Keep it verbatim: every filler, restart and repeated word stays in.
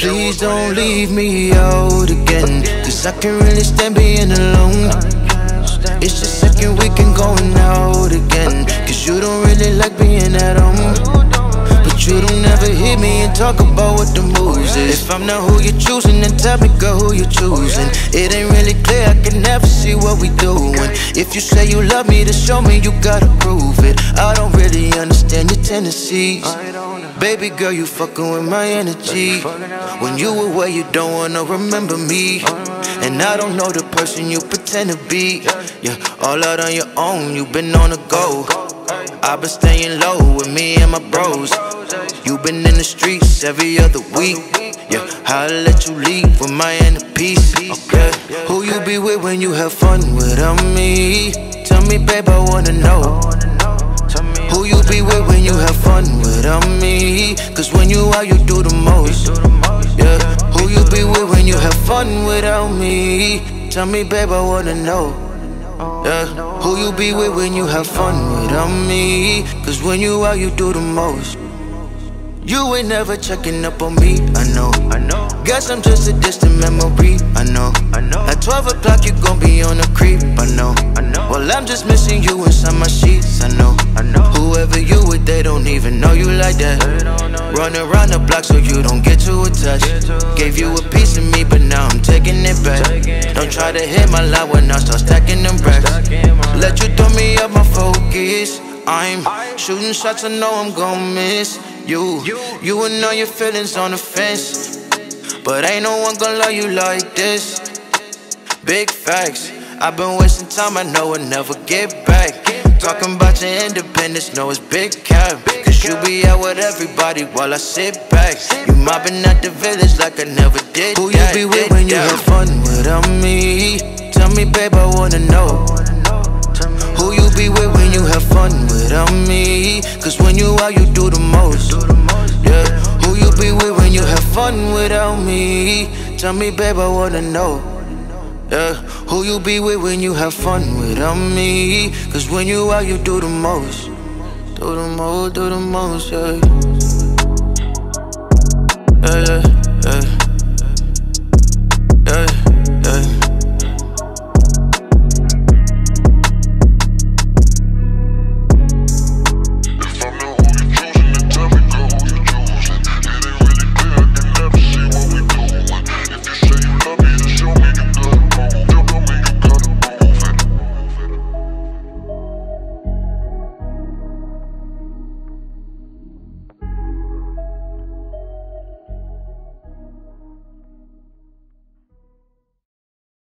Please don't leave me out again, cause I can't really stand being alone. It's the second weekend going out again, cause you don't really like being at home. But you don't ever hear me and talk about what the moves is. If I'm not who you're choosing, then tell me, girl, who you're choosing. It ain't really clear, I can never see what we doing. If you say you love me, then show me, you gotta prove it. I don't really understand your tendencies. Baby girl, you fucking with my energy. When you away, you don't wanna remember me. And I don't know the person you pretend to be. Yeah, all out on your own, you been on the go. I've been staying low with me and my bros. You been in the streets every other week. Yeah, I'll let you leave with my inner peace. Yeah, who you be with when you have fun without me? Tell me, babe, I wanna know. Who you be with when you have fun without me? Cause when you out, you do the most. Yeah, who you be with when you have fun without me? Tell me, babe, I wanna know. Yeah, who you be with when you have fun without me? Cause when you out, you do the most. You ain't never checking up on me, I know, I know. Guess I'm just a distant memory, I know, I know. At twelve o'clock you gon' be on a creep, I know, I know. Well, I'm just missing you inside my sheets, I know, I know. Whoever you with, they don't even know you like that. Run around the block so you don't get too attached. Gave you a piece of me, but now I'm taking it back. Don't try to hit my line when I start stacking them racks. Let you throw me up my focus. I'm shooting shots, I know I'm gon' miss you. You and all your feelings on the fence, but ain't no one gon' love you like this. Big facts, I've been wasting time, I know I'll never get back. Talking about your independence, know it's big cap. Cause you be out with everybody while I sit back. You mobbing at the village like I never did. Who you be with when you have fun without me? Tell me, babe, I wanna know. Who you be with when you have fun without me? Cause when you out, you do the most. Yeah, who you be with when you have fun without me? Tell me, babe, I wanna know. Yeah, who you be with when you have fun without me? Cause when you out, you do the most. Do the most, do the most, yeah. Yeah, yeah, yeah.